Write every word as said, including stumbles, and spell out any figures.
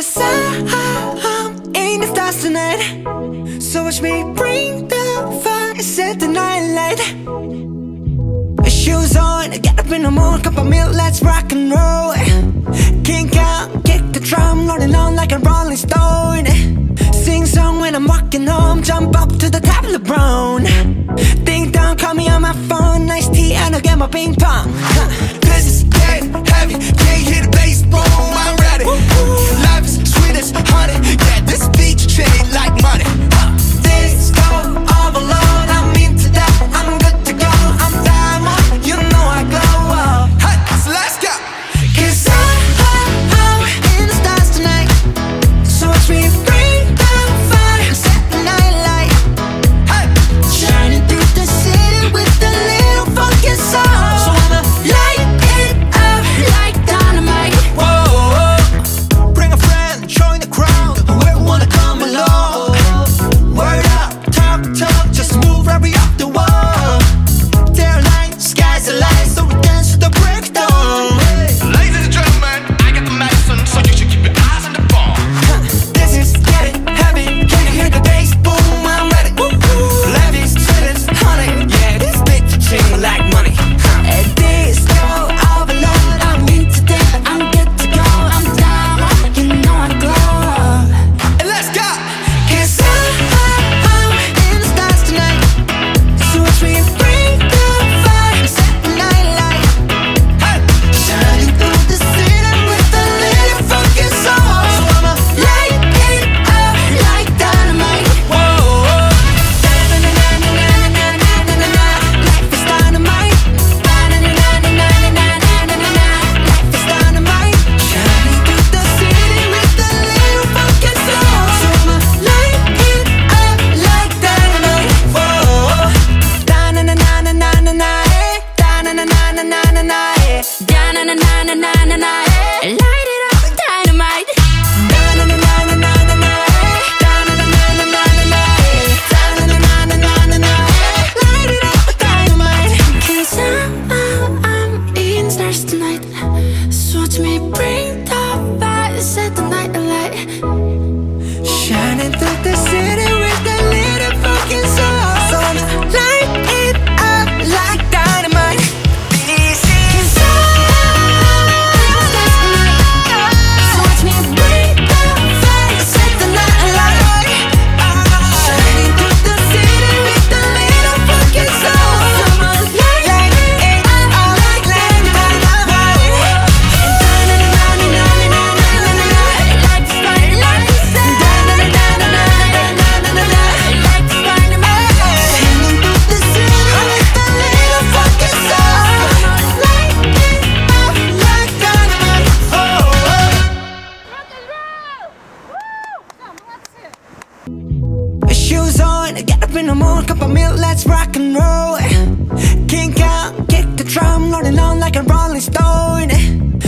'Cause I'm in the stars tonight. So watch me bring the fire, set the night light. Shoes on, get up in the morning, cup of milk, let's rock and roll. Kink out, kick the drum, rolling on like a rolling stone. Sing song when I'm walking home, jump up to the top of the brown. Ding dong, call me on my phone, nice tea and I'll get my ping pong. This is getting heavy, can't hear the bass, boom, I'm ready. Life is sweet as honey, yeah, this beat chain like money. This go all alone, I'm into that, I'm good to go. I'm diamond, you know I glow up. Hey, so let's go. 'Cause I'm in the stars tonight. So watch me bring the fire, set the night light. Hey, Shining through the city with a little funky soul. So I'ma light it up like dynamite. whoa, bring a friend, join the crowd, whoever wanna come along. Word up, talk, talk, just move right we up the wall. Their line, sky's the line, so we dance to the breakdown. Ladies and gentlemen, I got the medicine, so you should keep your eyes on the ball. This is getting heavy, can you hear the bass, boom, I'm ready. Life is sweet as honey, yeah, this beat chain like money. And this go all alone, I'm into that, I'm good to go. I'm diamond, you know I glow. And let's go. 'Cause I'm in the stars tonight. So watch me bring the fire, set the night light. Hey, Shining through the city with a little funky soul. So I'ma light it up like dynamite. whoa, Na-na-na-na-na-na-na-na-na-na. Life is dynamite. Na-na-na-na-na-na-na-na-na-na. Life is dynamite. Shining through the city with a little funky soul. So I'ma light it up like dynamite. Da-na-na-na-na-na-na-na, eh. Da-na-na-na-na-na-na, eh. Da-na-na-na-na-na-na, eh. Light it up like dynamite. Da-na-na-na-na-na-na, eh. Da-na-na-na-na-na-na, eh. Da-na-na-na-na-na-na, eh. Light it up like dynamite. 'Cause I'm, I'm in the stars tonight. So watch me bring the fire, set the night alight. Shining through the city with a little fucking soul. So I'ma light it up like dynamite. This is so watch me bring the fire, set the night alight. Shining through the city with a little fucking soul. So I'ma light it up like dynamite. Shoes on, get up in the morning, cup of milk, let's rock and roll. Kink out, kick the drum, rolling on like a rolling stone.